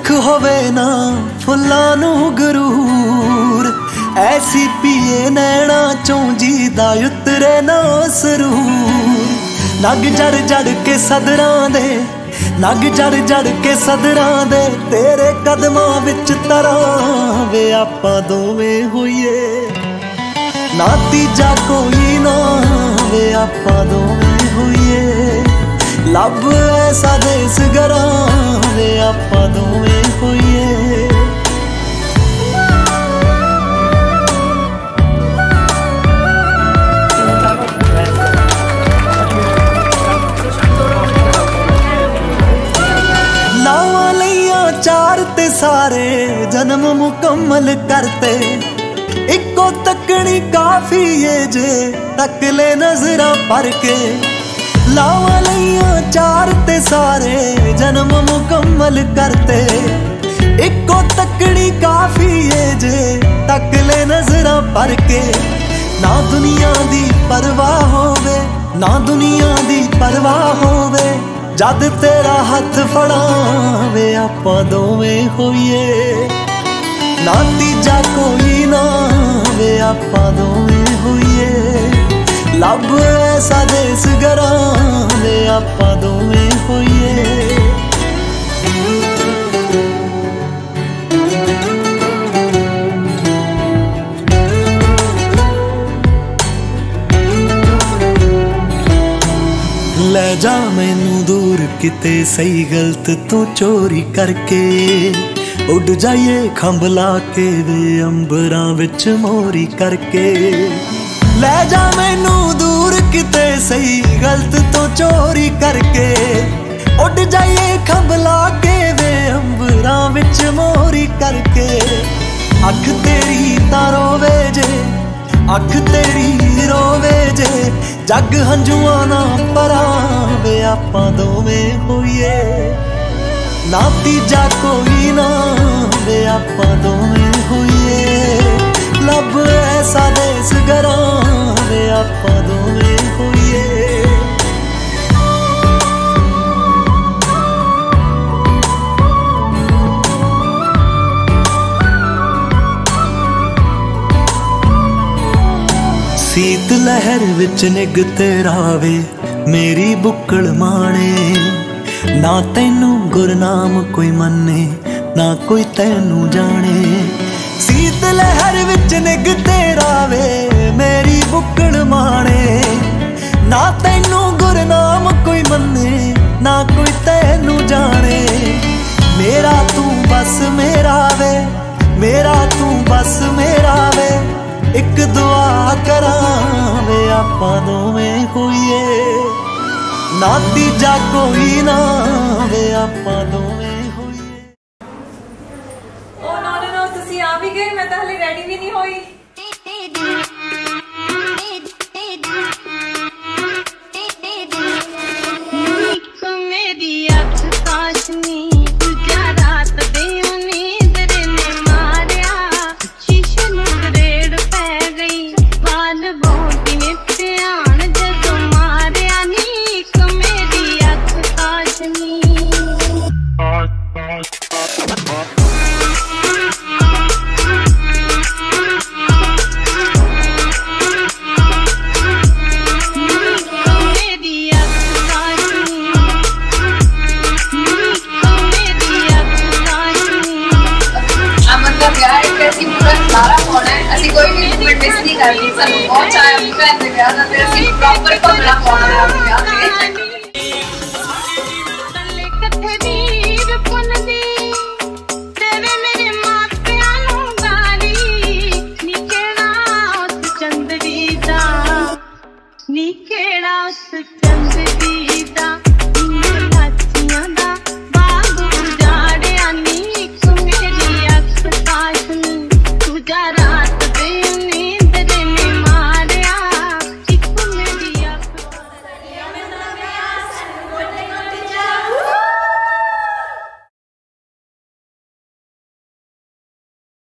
दुख होवे ना फुल्लां नू गरूर, ऐसी पिए नैना चों जी दा उतरे ना सरूर। नग जड़ जड़ के सदरां दे, नग जड़ जड़ के सदरां दे, तेरे कदमां विच तरां वे आपां दोवें होइए ना तीजा कोई ना वे आपां दोवें होइए। लब ऐसा देस गरां वे आपां दोवें होइए। लावां लईयां चार ते सारे जन्म मुकम्मल करते, इको तकनी काफी है जे तक ले नजरां भर के। लावां लईयां चार ते सारे जन्म मुकम्मल करते, इको तकनी काफी है जे तक ले नजरां भर के। ना दुनिया दी परवाह होवे, ना दुनिया दी परवाह होवे, जद तेरा हथ फड़ावे आपां दोवें होइए ना तीजा कोई ना वे आपां दोवें होइए। लब ऐसा देस गरां वे आपां दोवें होइए। ले जा मैनू दूर किते सही गलत तू चोरी करके, उड़ जाइए खंभ ला के वे अंबरां विच मोरी करके। ले जा मैनू दूर किते सही गलत तो चोरी करके, उड़ जाइए खंभ ला के वे अंबरां विच मोरी करके। अख तेरी तां रोवे जे, अख तेरी रोवे जे, जग हंजुआं ना परां वे आपां दोवें होइए ना तीजा कोई ना वे आपां दोवें होइए। लब ऐसा देस गरां वे आपां दोवें होइए। सीत लहर विच निग तेरा वे मेरी बुक्कड़ माणे, ना तैनू गुरनाम कोई मन्ने ना कोई तैनू जाने। सीत लहर विच निग तेरा वे मेरी बुक्कड़ माणे, ना तैनू गुरनाम कोई मन्ने ना कोई तैनू जाने। मेरा तू बस मेरा वे, मेरा तू बस मेरा वे, एक दुआ करां वे आपां दोवें होइए ना तीजा कोई ना वे आपां दोवें होइए। ओ नो नो नो तुसी आ भी गए, मैं तो हले रेडी भी नहीं होई। कोई भी मूवमेंट मिस नहीं करनी, बहुत चाहे अपनी भैन के ब्याह का, प्रॉपर भंगड़ा पाना है।